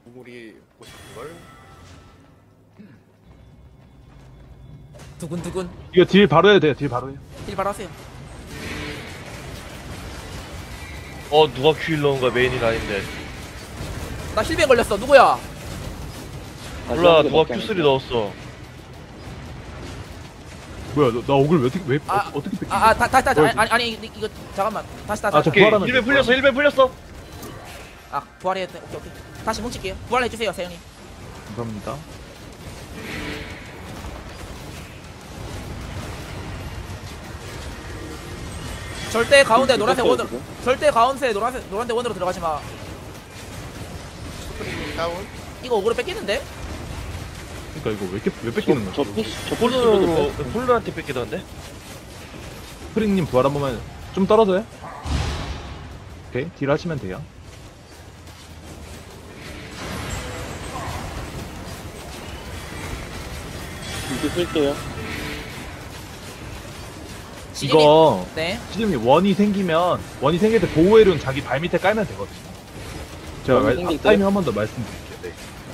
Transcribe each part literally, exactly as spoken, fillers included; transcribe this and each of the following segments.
우리 보고 싶은 걸. 두근두근. 이거 딜 바로 해야 돼요. 딜 바로 해요. 딜 바로 하세요. 어 누가 큐일 넣은 거야? 메인이 아닌데. 나 힐벤 걸렸어. 누구야? 몰라 누가 큐쓰리 넣었어. 뭐야, 너, 나 억울 왜 어떻게 왜 아, 어, 어떻게 뺏기? 아, 아, 다, 다, 다, 뭐야, 아니, 아니, 아니, 이거 잠깐만. 다시, 다시. 아, 저 다시. 오케이 부활하면 힐벤 돼, 풀렸어 힐벤 풀렸어. 아, 부활해야 돼. 오케이, 오케이. 다시 뭉칠게요. 부활해 주세요, 세영님. 감사합니다. 절대 가운데 노란색 뺐어요, 원으로, 지금? 절대 가운데 노란색 노란색 원으로 들어가지 마. 스프링 다운. 이거 오그로 뺏기는데? 그러니까 이거 왜 이렇게 왜 뺏기는 거야? 저 피시 저 폴더로 피시도 폴더한테 뺏기던데? 스프링님 부활 한 번만 좀 떨어져요? 오케이, 딜 하시면 돼요. 이렇게 쓸게요. 시진이- 이거 네. 시즈님 원이 생기면 원이 생길 때 보호해룬 자기 발 밑에 깔면 되거든요. 제가 원이 말- 생길 아, 때? 타이밍 한 번 더 말씀드릴게요. 네.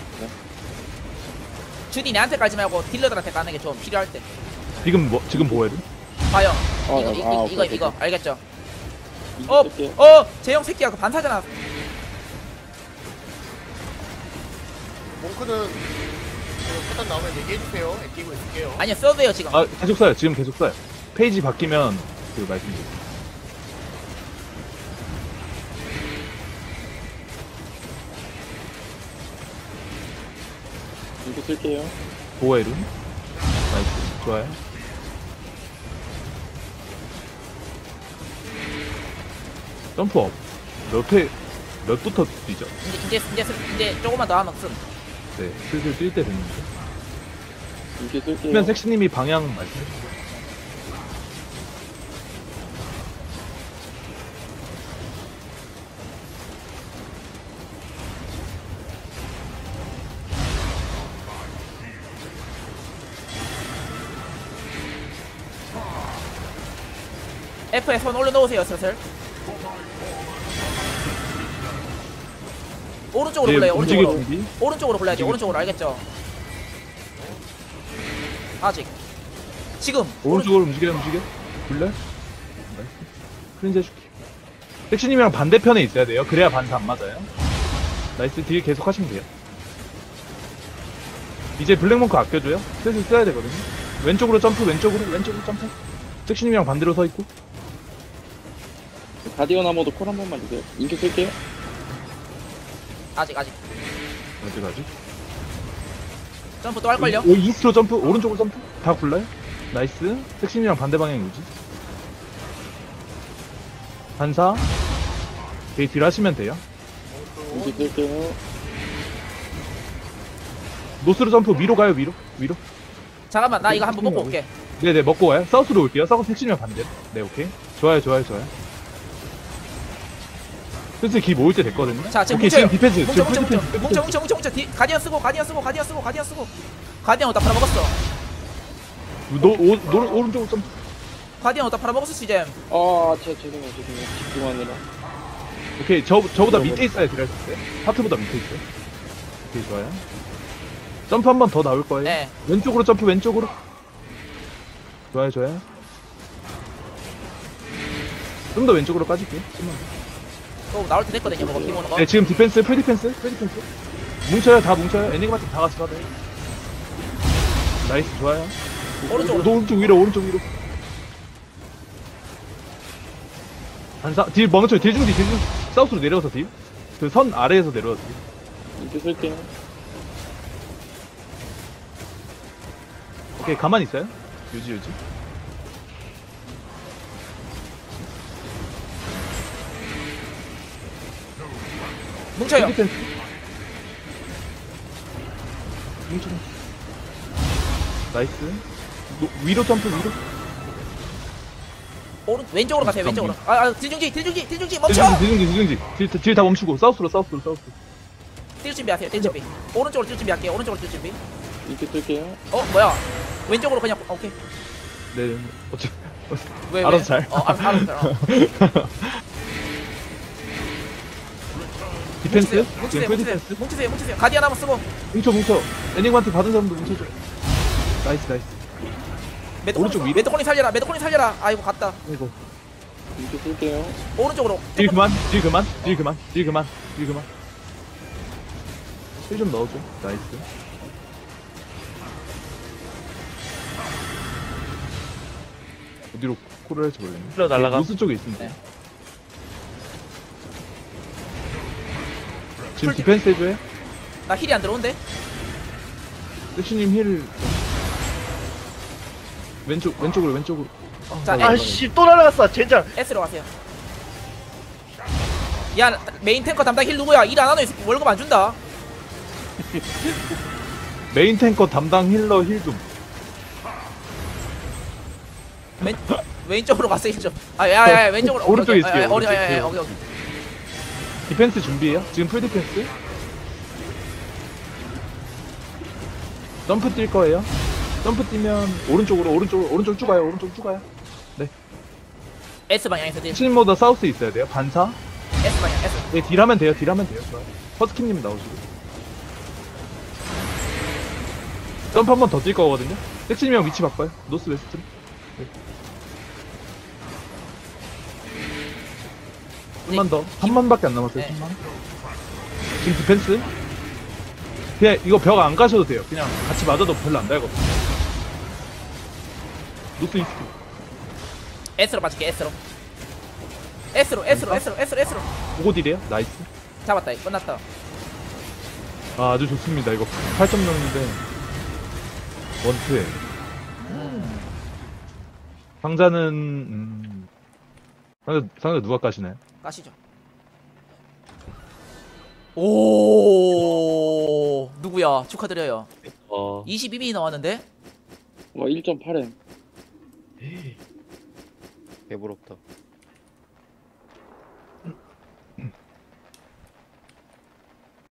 주디 내한테 깔지 말고 딜러들한테 까는 게 좀 필요할 때. 지금 뭐 지금 보호해룬? 봐요. 어, 이거, 아, 이거, 오케이, 이거, 오케이, 이거, 오케이. 알겠죠? 이렇게 어, 쓸게요. 어, 재영 새끼야, 그 반사잖아. 몽크는 그 패턴 나오면 얘기해주세요. 애끼고 있을게요. 아니요, 써도요 지금. 아, 계속 써요. 지금 계속 써요. 페이지 바뀌면 그 말씀드릴게요. 이렇게 쓸게요. 보호해룬. 나이스. 좋아요. 점프업. 몇 회, 몇부터 뛰죠? 이제, 이제, 이제, 이제 조금만 더 하면 쓴. 네, 슬슬 뛸 때 됐는데. 이렇게 쓸게요. 수면 섹시님이 방향 말씀해주세요. F에 손 올려놓으세요, 슬슬. 오른쪽으로 네, 굴러요, 움직일 오른쪽으로. 준비. 오른쪽으로 굴러야지, 움직일 오른쪽으로, 알겠죠? 아직. 지금. 오른쪽으로 움직여, 움직여. 굴려. 나이스. 크린즈 해줄게. 섹시님이랑 반대편에 있어야 돼요. 그래야 반사 안 맞아요. 나이스. 딜 계속 하시면 돼요. 이제 블랙몽크 아껴줘요. 슬슬 써야 되거든요. 왼쪽으로 점프, 왼쪽으로, 왼쪽으로 점프. 섹시님이랑 반대로 서 있고. 가디언 아머도 콜 한 번만 주세요. 이렇게 쓸게요. 아직, 아직. 어디 가지? 점프 또 할걸요? 오, 이스트로 점프, 오른쪽으로 점프. 다 굴러요. 나이스. 섹시님이랑 반대 방향 유지. 반사. 되게 딜 하시면 돼요. 이렇게 쓸게요. 노스로 점프, 위로 가요, 위로. 위로. 잠깐만, 나 이거 한번 먹고 올게. 네네, 먹고 가요. 사우스로 올게요. 사우스 섹시면 반대로. 네, 오케이. 좋아요, 좋아요, 좋아요. 슬슬 기 모을 때 됐거든요. 자, 지금 오케이, 뭉쳐요. 지금 디펜스. 뭉쳐, 지금 뭉쳐, 뭉쳐. 디펜스, 뭉쳐, 뭉쳐, 뭉쳐, 뭉쳐. 디- 가디언 쓰고, 가디언 쓰고, 가디언 쓰고, 가디언 쓰고. 가디언 어디다 팔아먹었어. 노, 오, 노, 오른쪽으로 점프. 가디언 어디다 팔아먹었어, 시잼. 아, 제 죄송해요, 죄송해요. 집중하느라. 오케이, 저, 저보다 밑에 있어야 딜할 수 있어요. 하트보다 밑에 있어요. 오케이, 좋아요. 점프 한 번 더 나올 거예요. 네. 왼쪽으로 점프, 왼쪽으로. 좋아요, 좋아요. 좀 더 왼쪽으로 빠질게요. 좀만 더. 또 나올 때 됐거든요, 그거 기모는 거. 네, 지금 디펜스, 풀 디펜스, 풀 디펜스. 뭉쳐요, 다 뭉쳐요. 애니그마 팀다 같이 받아요. 나이스, 좋아요. 오른쪽. 너 오른쪽 위로, 오른쪽 위로. 반사, 딜 멈춰요. 딜 중지, 딜 중지. 사우스로 내려가서 딜. 그 선 아래에서 내려가서 딜. 이렇게 쓸게요. 오케이, 가만히 있어요. 유지, 유지. 뭉쳐요. 풀 디펜스. 뭉쳐. 나이스. 노, 위로 점프, 위로. 오른, 왼쪽으로 가세요, 왼쪽으로. 아, 아, 딜중지, 딜중지, 딜중지, 멈춰! 딜중지, 딜중지, 딜중지. 딜 다 멈추고. 사우스로, 사우스로, 사우스. 뛸 준비하세요, 뛸 준비. 오른쪽으로 뛸 준비할게요, 오른쪽으로 뛸 준비. 이렇게 쓸게요. 어, 뭐야? 왼쪽으로 그냥, 어, 오케이. 네, 어째. 왜, 알아서 왜? 잘. 어, 알아서, 알아서 잘. 어. 디펜스. 뭉치세요 지금 뭉치세요 풀 뭉치세요 디펜스. 뭉치세요 뭉치세요 가디언 한번 쓰고 뭉쳐 뭉쳐. 애니관트 받은 사람도 뭉쳐줘. 나이스 나이스. 오른쪽 메토코니 위로. 메토코니 살려라 메토코니 살려라. 아이고 갔다. 아이고. 인기 쓸게요. 오른쪽으로 딜 그만. 딜 그만. 딜 그만. 딜 그만. 딜 그만. 힐 좀 넣어줘. 나이스. 어디로 코를 할지 모르겠네. 힐러 날라가. 노스 쪽에 있습니다. 네. 지금 디펜스 해줘요? 나 힐이 안 들어온대. 섹시님 힐 왼쪽 왼쪽으로 왼쪽으로. 아, 자, 나 아씨 또 날라갔어 젠장. S로 가세요. 야 메인 탱커 담당 힐 누구야? 일 안 하는 이 새끼 월급 안 준다. 메인 탱커 담당 힐러 힐 좀. 왼 왼쪽으로 가세요 힐 좀. 아야야 왼쪽으로. 어, 오른쪽에 오케이, 오케이. 있을게요, 아, 어디 오른쪽. 야야 오케이 오케이. 디펜스 준비해요. 지금 풀 디펜스. 점프 뛸 거예요. 점프 뛰면 오른쪽으로 오른쪽으로 오른쪽 쭉 가요. 오른쪽 쭉 가요. S 방향에서 딜. 신 모더 사우스 있어야 돼요. 반사. S 방향 S. 네, 딜하면 돼요. 딜하면 돼요. 좋아요. 허스키님 나오시고. 점프 한 번 더 뛸 거거든요. 섹시님 형 위치 바꿔요. 노스 웨스트. 네. 한만 더. 한 만밖에 안 남았어요. 네. 삼만. 지금 디펜스. 그냥 이거 벽 안 가셔도 돼요. 그냥 같이 맞아도 별로 안 달거든요. 노스 이스트. S로 맞을게 S로. S로 S로 S로 S로 S로. 보고 딜이에요. 나이스. 잡았다. 이거 끝났다. 아, 아주 좋습니다. 이거 팔 점 넣는데 원투에 상자는 음... 상자 상자 누가 까시나요? 가시죠. 오 누구야? 축하드려요. 어. 이십이 비 나왔는데? 와 일 점 팔 엠. 개부럽다.